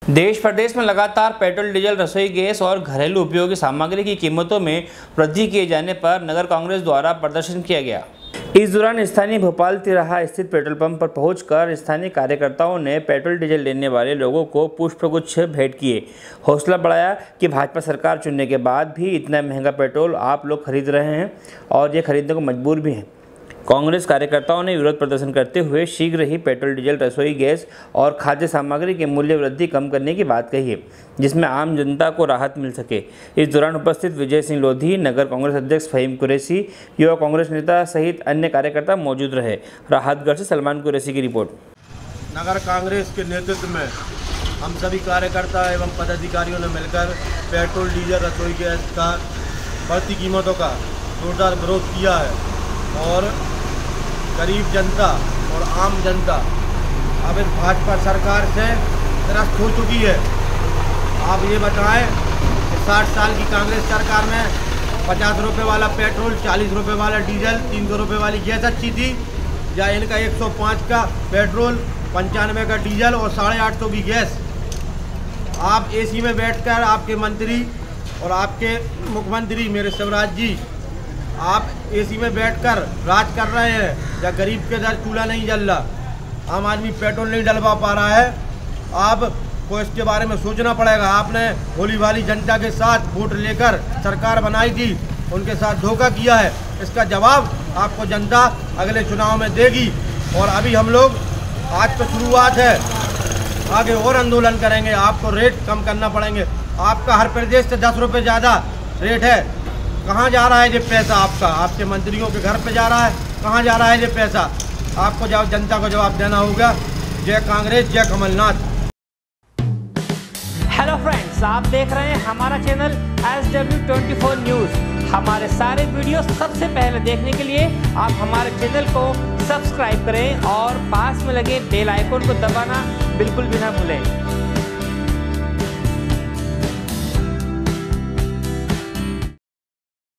देश प्रदेश में लगातार पेट्रोल, डीजल, रसोई गैस और घरेलू उपयोगी सामग्री की कीमतों में वृद्धि किए जाने पर नगर कांग्रेस द्वारा प्रदर्शन किया गया। इस दौरान स्थानीय भोपाल तिराहा स्थित पेट्रोल पंप पर पहुंचकर स्थानीय कार्यकर्ताओं ने पेट्रोल डीजल लेने वाले लोगों को पुष्पगुच्छ भेंट किए। हौसला बढ़ाया कि भाजपा सरकार चुनने के बाद भी इतना महंगा पेट्रोल आप लोग खरीद रहे हैं और ये खरीदने को मजबूर भी हैं। कांग्रेस कार्यकर्ताओं ने विरोध प्रदर्शन करते हुए शीघ्र ही पेट्रोल, डीजल, रसोई गैस और खाद्य सामग्री के मूल्य वृद्धि कम करने की बात कही है, जिसमें आम जनता को राहत मिल सके। इस दौरान उपस्थित विजय सिंह लोधी, नगर कांग्रेस अध्यक्ष फहीम कुरैशी, युवा कांग्रेस नेता सहित अन्य कार्यकर्ता मौजूद रहे। राहतगढ़ से सलमान कुरैशी की रिपोर्ट। नगर कांग्रेस के नेतृत्व में हम सभी कार्यकर्ता एवं पदाधिकारियों ने मिलकर पेट्रोल, डीजल, रसोई गैस का बढ़ती कीमतों का जोरदार विरोध किया है और गरीब जनता और आम जनता अब इस भाजपा सरकार से त्रस्त हो चुकी है। आप ये बताएं कि 60 साल की कांग्रेस सरकार में 50 रुपये वाला पेट्रोल, 40 रुपये वाला डीजल, 300 रुपये वाली गैस अच्छी थी, या इनका 105 का पेट्रोल, 95 का डीजल और 850 की गैस। आप एसी में बैठकर आपके मंत्री और आपके मुख्यमंत्री मेरे शिवराज जी आप एसी में बैठकर राज कर रहे हैं, या गरीब के दर चूल्हा नहीं जल रहा, आम आदमी पेट्रोल नहीं डलवा पा रहा है। आपको इसके बारे में सोचना पड़ेगा। आपने भोली भाली जनता के साथ वोट लेकर सरकार बनाई थी, उनके साथ धोखा किया है। इसका जवाब आपको जनता अगले चुनाव में देगी। और अभी हम लोग आज तो शुरुआत है, आगे और आंदोलन करेंगे। आपको रेट कम करना पड़ेंगे। आपका हर प्रदेश से 10 रुपये ज़्यादा रेट है। कहाँ जा रहा है ये पैसा आपका? आपके मंत्रियों के घर पे जा रहा है? कहाँ जा रहा है ये पैसा? आपको जब जनता को जवाब देना होगा। जय कांग्रेस, जय कमलनाथ। हेलो फ्रेंड्स, आप देख रहे हैं हमारा चैनल SW24 न्यूज़। हमारे सारे वीडियो सबसे पहले देखने के लिए आप हमारे चैनल को सब्सक्राइब करें और पास में लगे बेल आइकन को दबाना बिल्कुल भी ना भूलें।